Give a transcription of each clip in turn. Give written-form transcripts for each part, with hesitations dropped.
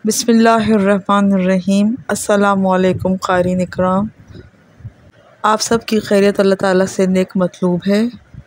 बिस्मिल्लाहिर्रहमानिर्रहीम। अस्सलामुअलैकुम क़ारीन इकराम, आप सब की खैरियत अल्लाह ताला से नेक मतलूब है।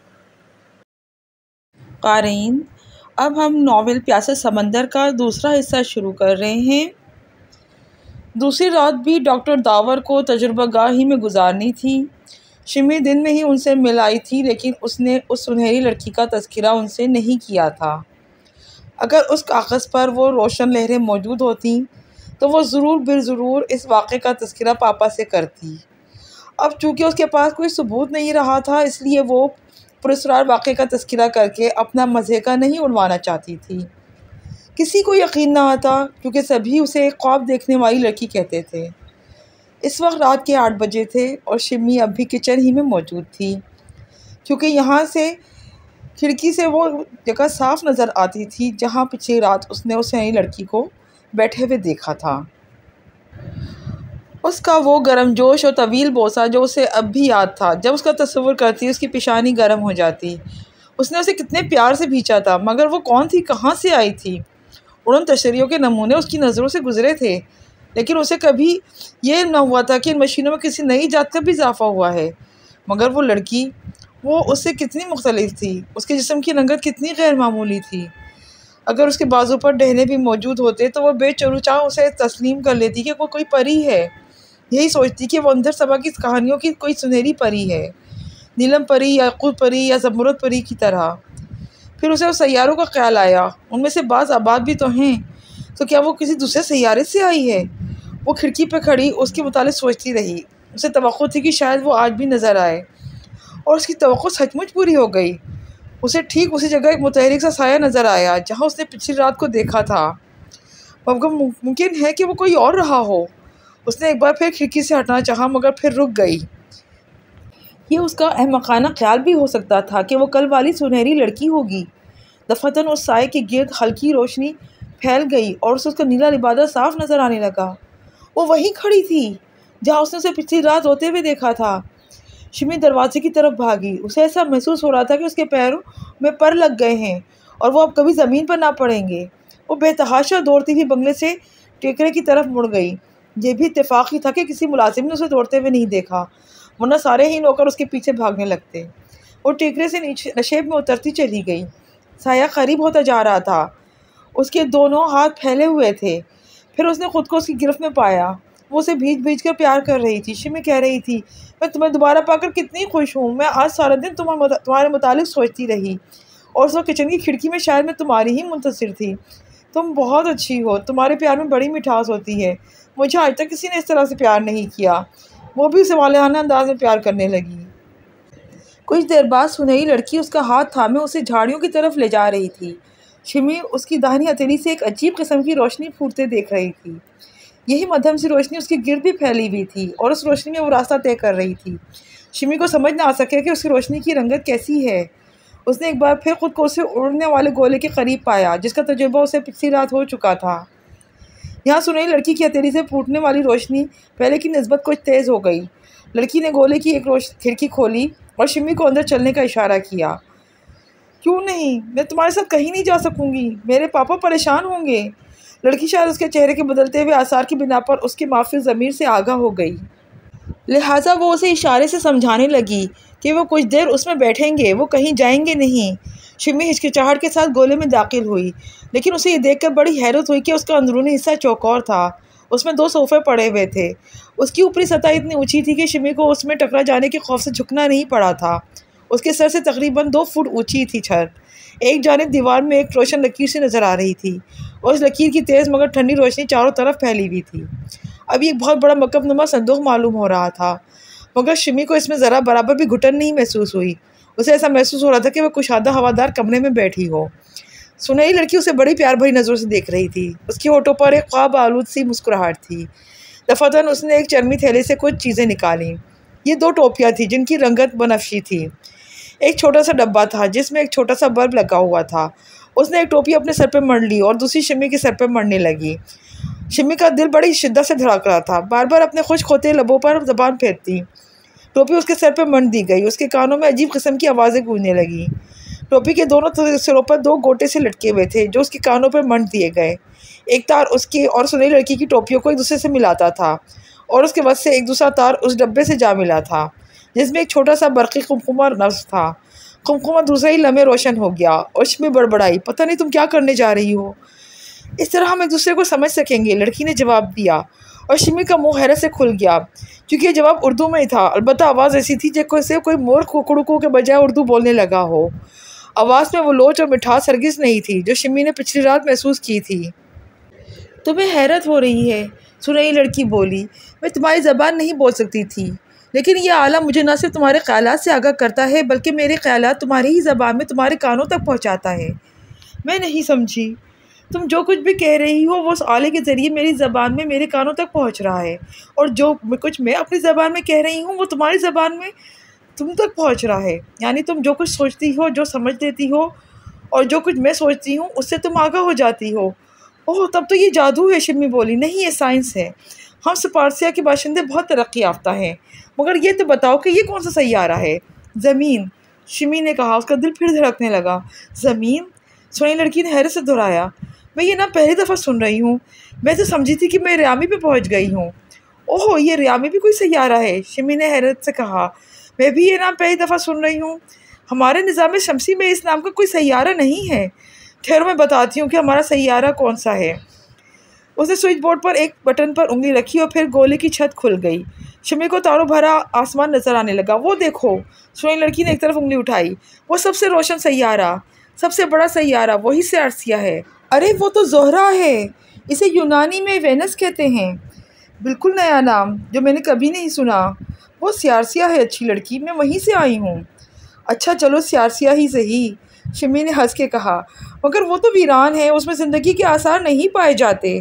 क़ारीन, अब हम नावल प्यासे समंदर का दूसरा हिस्सा शुरू कर रहे हैं। दूसरी रात भी डॉक्टर दावर को तजुर्बागाह ही में गुजारनी थी। शिमी दिन में ही उनसे मिल आई थी, लेकिन उसने उस सुनहरी लड़की का तज़किरा उनसे नहीं किया था। अगर उस कागज़ पर वो रोशन लहरें मौजूद होती तो वो ज़रूर बिलज़रूर इस वाक़े का तज़किरा पापा से करती। अब चूँकि उसके पास कोई सबूत नहीं रहा था, इसलिए वो पुरस्कार वाक़े का तज़किरा करके अपना मज़े का नहीं उड़वाना चाहती थी। किसी को यकीन ना आता, क्योंकि सभी उसे एक ख्वाब देखने वाली लड़की कहते थे। इस वक्त रात के 8 बजे थे और शिमी अब भी किचन ही में मौजूद थी, क्योंकि यहाँ से खिड़की से वो जगह साफ नज़र आती थी जहाँ पिछली रात उसने उस नई लड़की को बैठे हुए देखा था। उसका वो गर्मजोश और तवील बोसा जो उसे अब भी याद था। जब उसका तस्वुर करती उसकी पेशानी गर्म हो जाती। उसने उसे कितने प्यार से भींचा था, मगर वो कौन थी, कहाँ से आई थी? उन तशरीयों के नमूने उसकी नज़रों से गुजरे थे, लेकिन उसे कभी ये न हुआ था कि इन मशीनों में किसी नई जात का भी इजाफा हुआ है। मगर वो लड़की, वो उससे कितनी मुख्तलिफ थी। उसके जिस्म की रंगत कितनी गैर मामूली थी। अगर उसके बाजू पर डहने भी मौजूद होते तो वह बेचरूचाह उसे तस्लीम कर लेती कि वो कोई परी है। यही सोचती कि वो अंदर सबा की कहानियों की कोई सुनहरी परी है, नीलम परी, याकूत परी या ज़मरुद परी की तरह। फिर उसे उस सैयारों का ख्याल आया। उनमें से बाज़ आबाद भी तो हैं, तो क्या वो किसी दूसरे सैयारे से आई है? वो खिड़की पर खड़ी उसके मुतालिक सोचती रही। उसे तवक्को थी कि शायद वो आज भी नज़र आए, और उसकी तवक्को सचमुच पूरी हो गई। उसे ठीक उसी जगह एक मुतहरिक सा साया नज़र आया जहाँ उसने पिछली रात को देखा था। मगर मुमकिन है कि वो कोई और रहा हो। उसने एक बार फिर खिड़की से हटना चाहा, मगर फिर रुक गई। ये उसका अहमकाना ख्याल भी हो सकता था कि वो कल वाली सुनहरी लड़की होगी। दफ़तन उस साए के गिर्द हल्की रोशनी फैल गई और उसे उसका नीला लिबादा साफ नज़र आने लगा। वो वहीं खड़ी थी जहाँ उसने उसे पिछली रात रोते हुए देखा था। शिमी दरवाजे की तरफ भागी। उसे ऐसा महसूस हो रहा था कि उसके पैरों में पर लग गए हैं और वो अब कभी ज़मीन पर ना पड़ेंगे। वो बेतहाशा दौड़ती हुई बंगले से टेकरे की तरफ मुड़ गई। ये भी इत्तेफाक ही था कि किसी मुलाजिम ने उसे दौड़ते हुए नहीं देखा, वरना सारे ही नौकर उसके पीछे भागने लगते। वो टेकरे से नीचे नशेब में उतरती चली गई। साया करीब होता जा रहा था। उसके दोनों हाथ फैले हुए थे। फिर उसने खुद को उसकी गिरफ्त में पाया। वो उसे भीज भीज कर प्यार कर रही थी। शिमी कह रही थी, मैं तुम्हें दोबारा पाकर कितनी खुश हूँ। मैं आज सारा दिन तुम्हारे मुतालिक सोचती रही, और उस वक्त किचन की खिड़की में शायद मैं तुम्हारी ही मुंतज़िर थी। तुम बहुत अच्छी हो, तुम्हारे प्यार में बड़ी मिठास होती है। मुझे आज तक किसी ने इस तरह से प्यार नहीं किया। वो भी उसे वालिहाना अंदाज में प्यार करने लगी। कुछ देर बाद सुनहरी लड़की उसका हाथ थामे उसे झाड़ियों की तरफ ले जा रही थी। शिमी उसकी दाहिनी हथेली से एक अजीब किस्म की रोशनी फूटते देख रही थी। यही मध्यम सी रोशनी उसके गिर्द भी फैली हुई थी, और उस रोशनी में वो रास्ता तय कर रही थी। शिमी को समझ ना आ सके कि उसकी रोशनी की रंगत कैसी है। उसने एक बार फिर खुद को उसे उड़ने वाले गोले के करीब पाया, जिसका तजुर्बा उसे पिछली रात हो चुका था। यहाँ सुनहरी लड़की की हथेली से फूटने वाली रोशनी पहले की निस्बत कुछ तेज़ हो गई। लड़की ने गोले की एक खिड़की खोली और शिमी को अंदर चलने का इशारा किया। क्यों नहीं, मैं तुम्हारे साथ कहीं नहीं जा सकूंगी, मेरे पापा परेशान होंगे। लड़की शायद उसके चेहरे के बदलते हुए आसार की बिना पर उसके माफी ज़मीर से आगाह हो गई, लिहाजा वो उसे इशारे से समझाने लगी कि वो कुछ देर उसमें बैठेंगे, वो कहीं जाएंगे नहीं। शिमी हिचकिचाहट के साथ गोले में दाखिल हुई, लेकिन उसे ये देखकर बड़ी हैरत हुई कि उसका अंदरूनी हिस्सा चौकोर था। उसमें 2 सोफ़े पड़े हुए थे। उसकी ऊपरी सतह इतनी ऊंची थी कि शिमी को उसमें टकरा जाने के खौफ से झुकना नहीं पड़ा था। उसके सर से तकरीबन 2 फुट ऊंची थी छत। एक जानिब दीवार में एक रोशन लकीर से नज़र आ रही थी, और उस लकीर की तेज़ मगर ठंडी रोशनी चारों तरफ फैली हुई थी। अभी एक बहुत बड़ा मकबनुमा संदूक मालूम हो रहा था, मगर शिमी को इसमें ज़रा बराबर भी घुटन नहीं महसूस हुई। उसे ऐसा महसूस हो रहा था कि वह कुशादा हवादार कमरे में बैठी हो। सुनहरी लड़की उसे बड़ी प्यार भरी नज़रों से देख रही थी। उसके होठों पर एक ख्वाब आलूद सी मुस्कुराहट थी। दफ़तन उसने एक चरमी थैले से कुछ चीज़ें निकालीं। ये 2 टोपियाँ थीं जिनकी रंगत बनफशी थी। एक छोटा सा डब्बा था जिसमें एक छोटा सा बल्ब लगा हुआ था। उसने एक टोपी अपने सर पर मढ़ ली और दूसरी शिमी के सर पर मढ़ने लगी। शिमी का दिल बड़ी शिद्दत से धड़क रहा था, बार बार अपने खुश्क होते लबों पर ज़बान फेरती। टोपी उसके सर पर मढ़ दी गई। उसके कानों में अजीब किस्म की आवाज़ें गूंजने लगीं। टोपी के दोनों सिरों पर 2 गोटे से लटके हुए थे जो उसके कानों पर मढ़ दिए गए। एक तार उसके और सुनहरी लड़की की टोपियों को एक दूसरे से मिलाता था, और उसके वक्त से एक दूसरा तार उस डब्बे से जा मिला था जिसमें एक छोटा सा बरक़ी कुमकुमा नफ्स था। कुमकुमा दूसरे ही लम्हे रोशन हो गया और शिमी बड़बड़ाई, पता नहीं तुम क्या करने जा रही हो। इस तरह हम एक दूसरे को समझ सकेंगे, लड़की ने जवाब दिया, और शिमी का मुंह हैरत से खुल गया क्योंकि ये जवाब उर्दू में ही था। अलबत्ता आवाज़ ऐसी थी जैसे कोई मोर कुकड़ुकों के बजाय उर्दू बोलने लगा हो। आवाज़ में वो लोच और मिठास हरगिज़ नहीं थी जो शिमी ने पिछली रात महसूस की थी। तुम्हें हैरत हो रही है, सुनहरी लड़की बोली। मैं तुम्हारी ज़बान नहीं बोल सकती थी, लेकिन यह आलम मुझे न सिर्फ तुम्हारे ख़यालात से आगाह करता है बल्कि मेरे ख़यालात तुम्हारी ही ज़बान में तुम्हारे कानों तक पहुँचाता है। मैं नहीं समझी। तुम जो कुछ भी कह रही हो वो उस आले के ज़रिए मेरी ज़बान में मेरे कानों तक पहुँच रहा है, और जो कुछ मैं अपनी ज़बान में कह रही हूँ वो तुम्हारी ज़बान में तुम तक पहुँच रहा है। यानी तुम जो कुछ सोचती हो, जो समझ लेती हो, और जो कुछ मैं सोचती हूँ उससे तुम आगाह हो जाती हो। ओह, तब तो ये जादू है, शिमी बोली। नहीं, ये साइंस है। हम स्पार्सिया के बाशिंदे बहुत तरक्की याफ्ता हैं, मगर ये तो बताओ कि ये कौन सा सैयारा है। ज़मीन, शिमी ने कहा। उसका दिल फिर धड़कने लगा। ज़मीन? सुनहरी लड़की ने हैरत से दोहराया। मैं ये ना पहली दफ़ा सुन रही हूँ। मैं तो समझी थी कि मैं रियामी पे पहुँच गई हूँ। ओह, ये रियामी भी कोई सैयारा है, शिमी ने हैरत से कहा। मैं भी ये नाम पहली दफ़ा सुन रही हूँ। हमारे निज़ाम शमसी में इस नाम का कोई सैयारा नहीं है। ठहरो, मैं बताती हूँ कि हमारा सैयारा कौन सा है। उसने स्विच बोर्ड पर एक बटन पर उंगली रखी और फिर गोले की छत खुल गई। शिमी को तारों भरा आसमान नजर आने लगा। वो देखो, सुनहरी लड़की ने एक तरफ उंगली उठाई। वो सबसे रोशन सैयारा, सबसे बड़ा सैयारा, वही सियारसिया है। अरे वो तो ज़ोहरा है। इसे यूनानी में वेनस कहते हैं। बिल्कुल नया नाम जो मैंने कभी नहीं सुना। वो सियारसिया है अच्छी लड़की, मैं वहीं से आई हूँ। अच्छा चलो, सियारसिया ही सही, शिमी ने हंस के कहा। मगर वो तो वीरान है, उसमें ज़िंदगी के आसार नहीं पाए जाते।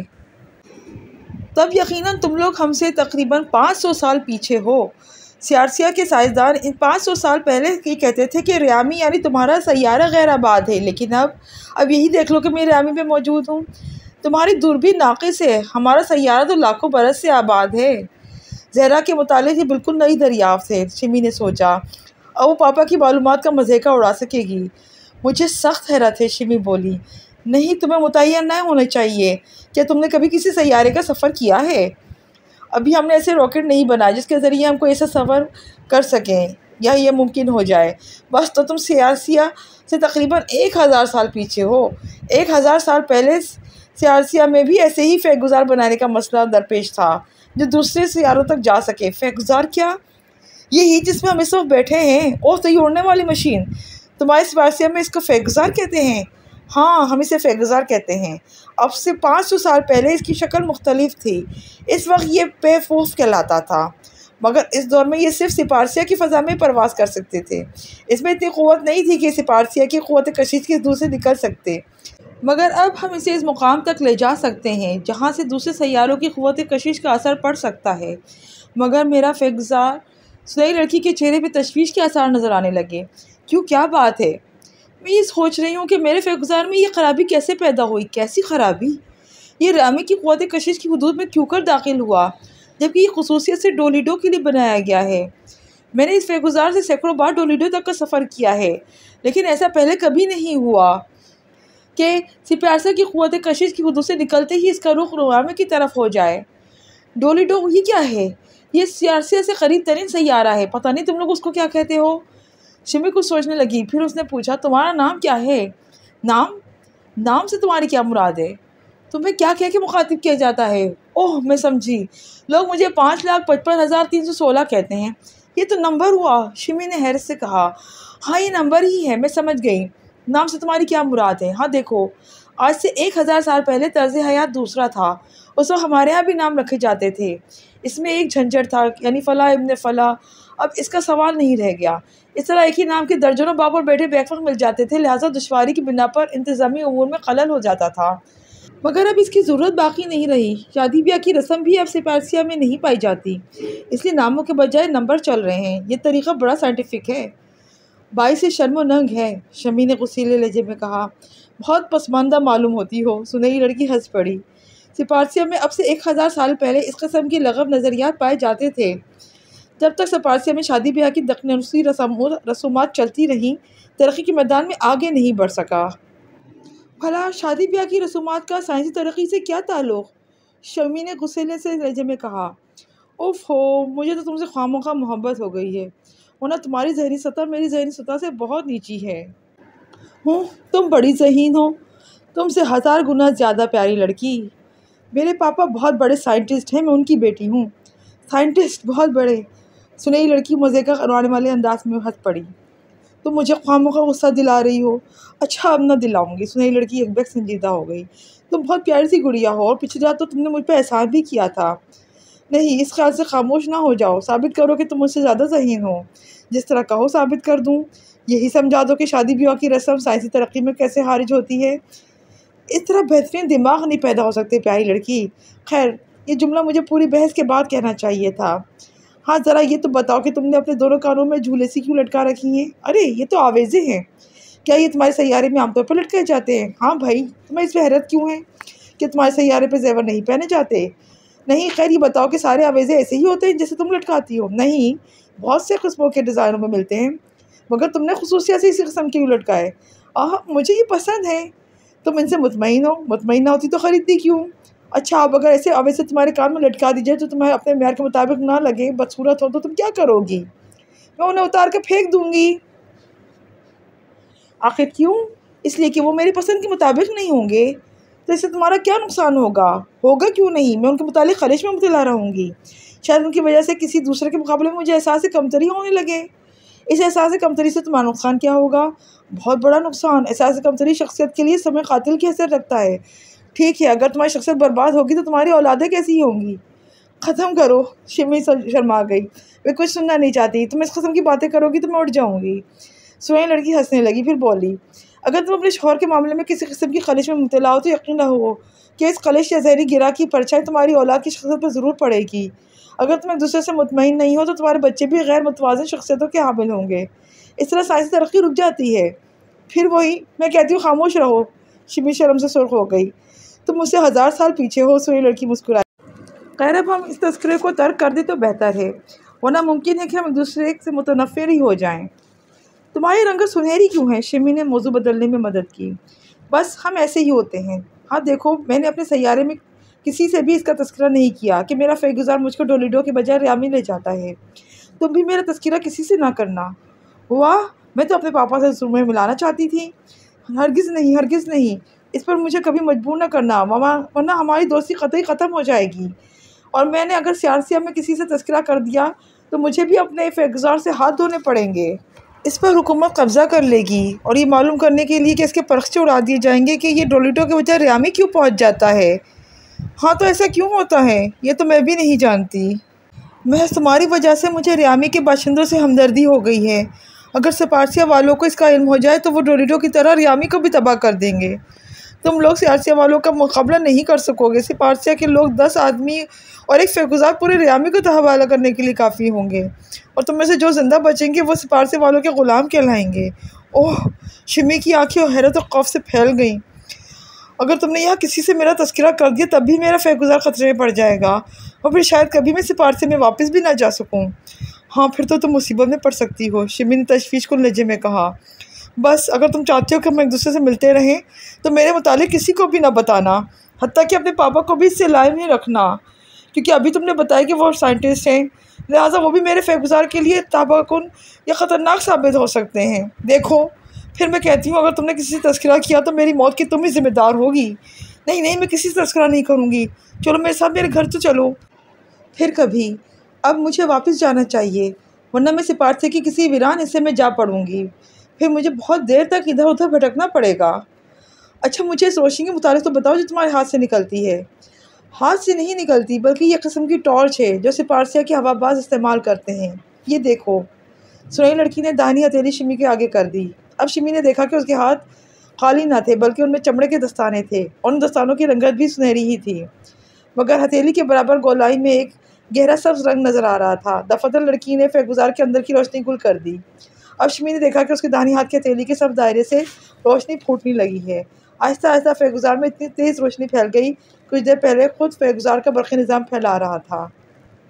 तब यकीनन तुम लोग हमसे तकरीबन 500 साल पीछे हो। सियारसिया के साइंसदान इन 500 साल पहले ये कहते थे कि रियामी यानी तुम्हारा सैयारा गैर आबाद है, लेकिन अब यही देख लो कि मैं रियामी में मौजूद हूँ। तुम्हारी दूरबीन नाक़िस है, हमारा सैयारा तो लाखों बरस से आबाद है। ज़हरा के मुतालिक ये बिल्कुल नई दरियाफ़्त है, शिमी ने सोचा। अब वो पापा की मालूमात का मज़ेका उड़ा सकेगी। मुझे सख्त हैरत है, शिमी बोली। नहीं, तुम्हें मुतय्यन न होना चाहिए। क्या तुमने कभी किसी सैयारे का सफ़र किया है? अभी हमने ऐसे रॉकेट नहीं बनाए जिसके ज़रिए हम कोई ऐसा सफ़र कर सकें या ये मुमकिन हो जाए। बस तो तुम सियारसिया से तकरीबन 1000 साल पीछे हो। 1000 साल पहले सियारसिया में भी ऐसे ही फ़ैगुज़ार बनाने का मसला दरपेश था जो दूसरे सियारों तक जा सके। फ़ैगुज़ार क्या? यही जिसमें हम इस वक्त बैठे हैं। ओह, तो ये उड़ने वाली मशीन। तुम्हारे सियारसिया में इसको फ़ैगुज़ार कहते हैं? हाँ, हम इसे फ़ैगुज़ार कहते हैं। अब से 500 साल पहले इसकी शक्ल मुख्तलिफ थी। इस वक्त ये बेवकूफ़ कहलाता था, मगर इस दौर में ये सिर्फ सिपारसिया की फ़ज़ा में परवाज़ कर सकते थे। इसमें इतनी क़ुव्वत नहीं थी कि सिपारसिया की क़ुव्वत कशिश के दूर से निकल सकते, मगर अब हम इसे इस मुकाम तक ले जा सकते हैं जहाँ से दूसरे सैयारों की क़ुव्वत कशिश का असर पड़ सकता है। मगर मेरा फ़ैगुज़ार, सुनहरी लड़की के चेहरे पर तशवीश के आसार नज़र आने लगे। क्यों, क्या बात है? मैं ये सोच रही हूँ कि मेरे फ़ैगुज़ार में ये ख़राबी कैसे पैदा हुई। कैसी ख़राबी? ये रियामी की क़ुव्वत कशिश की हदूद में क्यों कर दाखिल हुआ, जबकि ये ख़ुसूसियत से डोलिडो के लिए बनाया गया है। मैंने इस फ़ैगुज़ार से सैकड़ों बार डोलिडो तक का सफ़र किया है, लेकिन ऐसा पहले कभी नहीं हुआ कि सिपारसिया की क़ुव्वत कशिश की हदूद से निकलते ही इसका रुख रियामी की तरफ हो जाए। डोलिडो ये क्या है? ये सियारसिया से करीब तरीन सैयारा है। पता नहीं तुम लोग उसको क्या कहते हो। शिमी कुछ सोचने लगी, फिर उसने पूछा, तुम्हारा नाम क्या है? नाम? नाम से तुम्हारी क्या मुराद है? तुम्हें क्या कह के मुखातिब किया जाता है? ओह, मैं समझी। लोग मुझे 5,55,316 कहते हैं। ये तो नंबर हुआ, शिमी ने हैरत से कहा। हाँ, ये नंबर ही है, मैं समझ गई। नाम से तुम्हारी क्या मुराद है? हाँ देखो, आज से 1000 साल पहले तर्ज़ हयात दूसरा था। उस वक्त हमारे यहाँ भी नाम रखे जाते थे। इसमें एक झंझट था, यानी फ़ला इब्न फ़ला। अब इसका सवाल नहीं रह गया। इस तरह एक ही नाम के दर्जनों बाप और बेटे बैकवक्त मिल जाते थे, लिहाजा दुश्वारी की बिना पर इंतज़ामी उमूर में खलल हो जाता था। मगर अब इसकी ज़रूरत बाकी नहीं रही। शादी ब्याह की रस्म भी अब सिपारसिया में नहीं पाई जाती, इसलिए नामों के बजाय नंबर चल रहे हैं। ये तरीक़ा बड़ा साइंटिफिक है। बाइस शर्मो नंग है, शमी ने गुस्सीले लहजे में कहा। बहुत पसमानदा मालूम होती हो, सुनहरी लड़की हंस पड़ी। सिपारसिया में अब से 1000 साल पहले इस किस्म के लगब नज़रियात पाए जाते थे। जब तक सिपारसिया में शादी ब्याह की दक़नूसी रसूमात चलती रहीं, तरक्की के मैदान में आगे नहीं बढ़ सका। भला शादी ब्याह की रसूमात का साइंसी तरक्की से क्या ताल्लुक़? शमी ने गुस्से से लहजे में कहा। उफ हो, मुझे तो तुमसे ख़ामख़ा मोहब्बत हो गई है, वरना तुम्हारी ज़हनी सतह मेरी ज़हनी सतह से बहुत नीची है। तुम बड़ी ज़हीन हो, तुमसे 1000 गुना ज़्यादा प्यारी लड़की। मेरे पापा बहुत बड़े साइंटिस्ट हैं, मैं उनकी बेटी हूँ। साइंटिस्ट बहुत बड़े। सुनहरी लड़की मज़े का करवाने वाले अंदाज में हंस पड़ी। तुम मुझे ख़ामख़ा गुस्सा दिला रही हो। अच्छा, अब ना दिलाऊंगी। सुनहरी लड़की एक संजीदा हो गई। तुम बहुत प्यारी सी गुड़िया हो और पिछली रात तो तुमने मुझ पर एहसान भी किया था। नहीं, इस ख्याल से खामोश ना हो जाओ। साबित करो कि तुम मुझसे ज़्यादा ज़हीन हो। जिस तरह कहो साबित कर दूँ। यही समझा दो कि शादी ब्याह की रस्म साइंसी तरक्की में कैसे खारिज होती है। इस तरह बेहतरीन दिमाग नहीं पैदा हो सकते प्यारी लड़की। खैर, ये जुमला मुझे पूरी बहस के बाद कहना चाहिए था। हाँ, ज़रा ये तो बताओ कि तुमने अपने दोनों कानों में झूले सी क्यों लटका रखी हैं? अरे, ये तो आवेज़े हैं। क्या ये तुम्हारे सैयारे में आमतौर पर लटकाए जाते हैं? हाँ भाई, तुम्हें इस पर हैरत क्यों है कि तुम्हारे सैयारे पर ज़ेवर नहीं पहने जाते? नहीं, खैर ये बताओ कि सारे आवेज़े ऐसे ही होते हैं जैसे तुम लटकाती हो? नहीं, बहुत से किस्मों के डिज़ाइनों में मिलते हैं, मगर तुमने खुसूसियत से इसी किस्म के क्यों लटकाए? मुझे ये पसंद है। तुम इनसे मुतमईन हो। मुतमईन ना होती तो ख़रीदती क्यों? अच्छा, अब अगर ऐसे आवेज़े तुम्हारे कान में लटका दी जाए तो तुम्हें अपने म्यार के मुताबिक ना लगे, बदसूरत हो, तो तुम क्या करोगी? मैं उन्हें उतार के फेंक दूँगी। आखिर क्यों? इसलिए कि वो मेरी पसंद के मुताबिक नहीं होंगे। तो इससे तुम्हारा क्या नुकसान होगा? होगा क्यों नहीं? मैं उनके मुतालिक ख़लिश में मुब्तला रहूँगी। शायद उनकी वजह से किसी दूसरे के मुकाबले में मुझे एहसास कमतरी होने लगे। इस एहसास कमतरी से तुम्हारा नुकसान क्या होगा? बहुत बड़ा नुकसान। एहसास कमतरी शख्सियत के लिए समय कातिल की हैसियत रखता है। ठीक है, अगर तुम्हारी शख्सियत बर्बाद होगी तो तुम्हारी औलादें कैसी होंगी? ख़त्म करो। शिमी शर्मा गई। मैं कुछ सुनना नहीं चाहती। तुम इस किस्म की बातें करोगी तो मैं उठ जाऊँगी। सुनहरी लड़की हंसने लगी, फिर बोली, अगर तुम अपने शौहर के मामले में किसी किस्म की खलिश में मुब्तला हो तो यकीन रहो कि इस खलिश या जहरी गिरा की परछाई तुम्हारी औलाद की शख्सियत पर ज़रूर पड़ेगी। अगर तुम एक दूसरे से मुतमईन नहीं हो तो तुम्हारे बच्चे भी गैर मुतवाज़िन शख्सियतों के हामिल होंगे। इस तरह साइंसी तरक्की रुक जाती है। फिर वही, मैं कहती हूँ खामोश रहो। शिमी शर्म से सुर्ख हो गई। तुम मुझसे 1000 साल पीछे हो। सुनहरी लड़की मुस्कुराई। खैर, अब हम इस तस्करे को तर्क कर दें तो बेहतर है, वरना मुमकिन है कि हम एक दूसरे से मुतनफ़िर ही हो जाएँ। तुम्हारी रंगत सुनहरी क्यों है? शिमी ने मौजू बदलने में मदद की। बस हम ऐसे ही होते हैं। हाँ देखो, मैंने अपने सैयारे में किसी से भी इसका तस्करा नहीं किया कि मेरा फ़ेगुज़ार मुझको डोलिडो के बजाय रियामी ले जाता है। तुम भी मेरा तस्करा किसी से ना करना। वाह, मैं तो अपने पापा से तुम्हें मिलाना चाहती थी। हरगिज़ नहीं, हरगिज़ नहीं। इस पर मुझे कभी मजबूर न करना, वरना हमारी दोस्ती कतई ख़त्म हो जाएगी। और मैंने अगर सियारसिया में किसी से तस्करा कर दिया तो मुझे भी अपने फ़ेगुज़ार से हाथ धोने पड़ेंगे। इस पर हुकूमत कब्ज़ा कर लेगी और ये मालूम करने के लिए कि इसके परख़्चे उड़ा दिए जाएंगे कि ये डोलिटो के बजाय रियामी क्यों पहुंच जाता है। हाँ, तो ऐसा क्यों होता है ये तो मैं भी नहीं जानती। महज तुम्हारी वजह से मुझे रियामी के बाशिंदों से हमदर्दी हो गई है। अगर सिपारसिया वालों को इसका इल्म हो जाए तो वो डोलिटो की तरह रियामी को भी तबाह कर देंगे। तुम लोग सिपारसिया वालों का मुकाबला नहीं कर सकोगे। सिपारसिया के लोग 10 आदमी और एक फ़ेगुज़ार पूरे रियामी को हवाला करने के लिए काफ़ी होंगे, और तुम में से जो ज़िंदा बचेंगे वो सिपारसिया वालों के ग़ुलाम कहलाएंगे। ओह! शिमी की आँखें हैरत और खौफ से फैल गईं। अगर तुमने यहाँ किसी से मेरा तस्करा कर दिया तब भी मेरा फ़ेगुज़ार ख़तरे में पड़ जाएगा और फिर शायद कभी मैं सिपारसिया में वापस भी ना जा सकूँ। हाँ, फिर तो तुम मुसीबत में पड़ सकती हो। शिमी ने तशवीश कुल लहजे में कहा। बस, अगर तुम चाहते हो कि हम एक दूसरे से मिलते रहें तो मेरे मुतालिक किसी को भी ना बताना, हत्ता कि अपने पापा को भी इससे लाइम ही रखना, क्योंकि अभी तुमने बताया कि वो साइंटिस्ट हैं, लिहाजा वो भी मेरे फ़ेगुज़ार के लिए ताबाकुन या ख़तरनाक साबित हो सकते हैं। देखो, फिर मैं कहती हूँ, अगर तुमने किसी से तस्करा किया तो मेरी मौत की तुम ही ज़िम्मेदार होगी। नहीं नहीं, मैं किसी से तस्करा नहीं करूँगी। चलो मेरे साथ मेरे घर तो चलो। फिर कभी। अब मुझे वापस जाना चाहिए, वरना मैं सिपारसिया की किसी वीरान हिस्से में जा पड़ूँगी। फिर मुझे बहुत देर तक इधर उधर भटकना पड़ेगा। अच्छा, मुझे इस रोशनी के मुताबिक तो बताओ जो तुम्हारे हाथ से निकलती है। हाथ से नहीं निकलती, बल्कि ये किस्म की टॉर्च है जो सिपारसिया के हवाबाज इस्तेमाल करते हैं। ये देखो। सुनहरी लड़की ने दाहिनी हथेली शिमी के आगे कर दी। अब शिमी ने देखा कि उसके हाथ खाली न थे, बल्कि उनमें चमड़े के दस्ताने थे, और उन दस्तानों की रंगत भी सुनहरी ही थी, मगर हथेली के बराबर गोलाई में एक गहरा सब्ज़ रंग नज़र आ रहा था। दफातर लड़की ने फ़ेगुज़ार के अंदर की रोशनी गुल कर दी। अब शिमी ने देखा कि उसके दाहिने हाथ की हथेली के सब दायरे से रोशनी फूटने लगी है। आहिस्ता आहिस्ता फ़ेगुज़ार में इतनी तेज़ रोशनी फैल गई, कुछ देर पहले खुद फ़ेगुज़ार का बरक़ी निज़ाम फैला रहा था।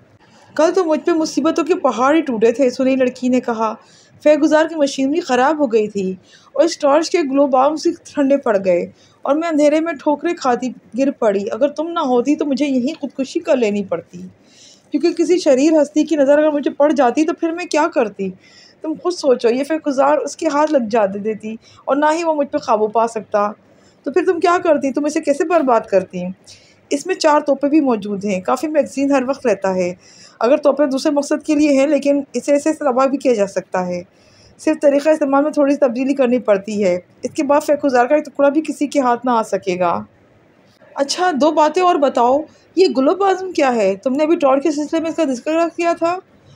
कल तो मुझ पे मुसीबतों के पहाड़ ही टूटे थे, सुनी लड़की ने कहा। फेगुजार की मशीनरी ख़राब हो गई थी और इस टॉर्च के ग्लो बाम से ठंडे पड़ गए और मैं अंधेरे में ठोकरें खाती गिर पड़ी। अगर तुम ना होती तो मुझे यहीं खुदकुशी कर लेनी पड़ती, क्योंकि किसी शरीर हस्ती की नज़र अगर मुझे पड़ जाती तो फिर मैं क्या करती। तुम खुद सोचो, ये फेगुजार उसके हाथ लग जाते देती और ना ही वो मुझ पर काबू पा सकता। तो फिर तुम क्या करती? तुम इसे कैसे बर्बाद करती? इसमें 4 तोपे भी मौजूद हैं। काफ़ी मैगज़ीन हर वक्त रहता है। अगर तोपे दूसरे मकसद के लिए हैं, लेकिन इसे ऐसे तबाह भी किया जा सकता है। सिर्फ तरीक़ा इस्तेमाल में थोड़ी सी तब्दीली करनी पड़ती है। इसके बाद फेगुजार का एक टुकड़ा भी किसी के हाथ ना आ सकेगा। अच्छा, 2 बातें और बताओ, ये ग्लोबाज़्म क्या है? तुमने अभी टॉर्च के सिलसिले में इसका ज़िक्र किया था।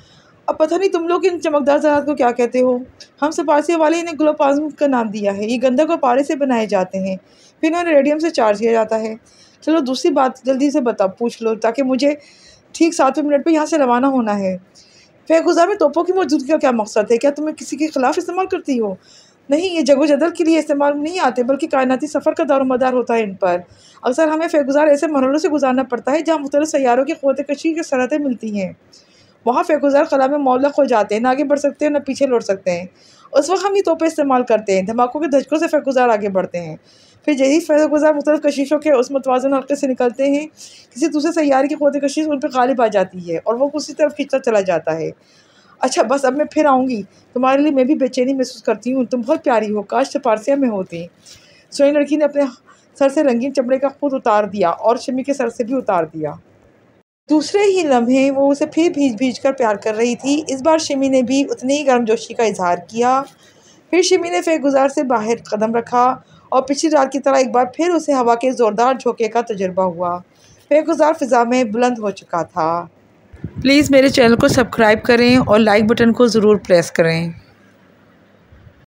अब पता नहीं तुम लोग इन चमकदार ज़रात को क्या कहते हो। हम सपासिया वाले इन्हें ग्लोबाज़्म का नाम दिया है। ये गंधक और पारे से बनाए जाते हैं, फिर इन्हें रेडियम से चार्ज किया जाता है। चलो दूसरी बात जल्दी से पूछ लो, ताकि मुझे ठीक 7वें मिनट पे यहाँ से रवाना होना है। फेगुजार में तोपों की मौजूदगी का क्या मकसद है? क्या तुम्हें किसी के खिलाफ इस्तेमाल करती हो? नहीं, ये जदोजहद के लिए इस्तेमाल नहीं आते, बल्कि कायनाती सफ़र का दारोमदार होता है इन पर। अक्सर हमें फेगुजार ऐसे मरहलों से गुजारना पड़ता है जहाँ मुख्तलिफ सैयारों की क़ुव्वत कशी की सरहदें मिलती हैं। वहाँ फेगुजार खला में मुअल्लक़ हो जाते हैं, ना आगे बढ़ सकते हैं ना पीछे लौट सकते हैं। उस वक्त हम ये तोपें इस्तेमाल करते हैं। धमाकों के धचकों से फेगुजार आगे बढ़ते हैं। फिर जैसे ही फेगुजार मुख्तलिफ कशिशों के उस मुतवाज़िन हल्के से निकलते हैं, किसी दूसरे सैयारे की क़ुव्वत कशीश उन पर गालिब आ जाती है और वो उसी तरफ खींचता चला जाता है। अच्छा बस, अब मैं फिर आऊँगी। तुम्हारे लिए मैं भी बेचैनी महसूस करती हूँ। तुम बहुत प्यारी हो, काश सपारसिया में होती। सोनी लड़की ने अपने सर से रंगीन चमड़े का खुद उतार दिया और शमी के सर से भी उतार दिया। दूसरे ही लम्हे वो उसे फिर भीज कर प्यार कर रही थी। इस बार शमी ने भी उतनी ही गर्मजोशी का इजहार किया। फिर शमी ने फेगुजार से बाहर कदम रखा और पिछली रात की तरह एक बार फिर उसे हवा के ज़ोरदार झोंके का तजुर्बा हुआ। फेगुजार फ़िज़ा में बुलंद हो चुका था। प्लीज़ मेरे चैनल को सब्सक्राइब करें और लाइक बटन को ज़रूर प्रेस करें।